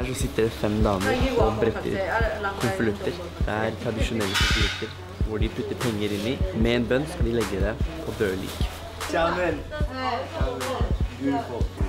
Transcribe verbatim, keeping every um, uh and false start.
så sitter det fem damer og bretter konvolutter. Det er tradisjonelle konvolutter hvor de putter penger inn i. Med en bønn skal de legge det på døde lik. Beautiful.